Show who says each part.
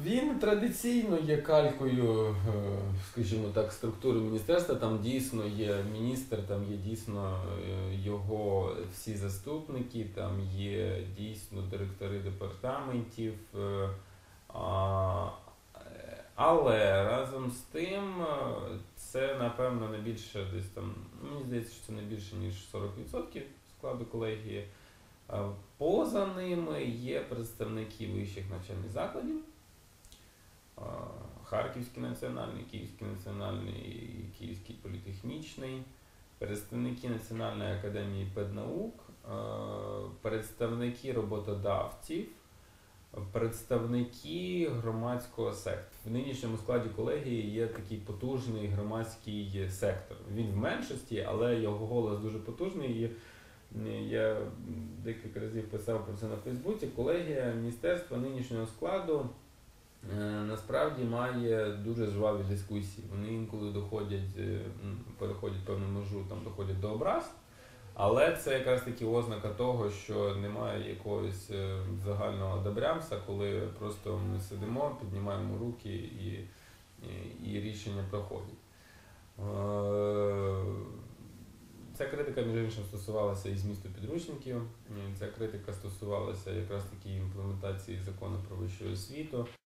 Speaker 1: Він традиційно є калькою, скажімо так, структури міністерства. Там дійсно є міністр, там є дійсно його всі заступники, там є дійсно директори департаментів. Але разом з тим це, напевно, не більше десь там, мені здається, що це не більше, ніж 40% складу колегії. Поза ними є представники вищих навчальних закладів, Харківський національний, Київський національний, Київський політехнічний, представники Національної академії педнаук, представники роботодавців, представники громадського сектору. В нинішньому складі колегії є такий потужний громадський сектор. Він в меншості, але його голос дуже потужний. І я декілька разів писав про це на Фейсбуці. Колегія міністерства нинішнього складу насправді має дуже жваві дискусії. Вони інколи переходять певну межу, там доходять до образ. Але це якраз таки ознака того, що немає якогось загального добрямса, коли просто ми сидимо, піднімаємо руки і рішення проходять. Ця критика, між іншим, стосувалася і змісту підручників, ця критика стосувалася якраз таки імплементації закону про вищу освіту.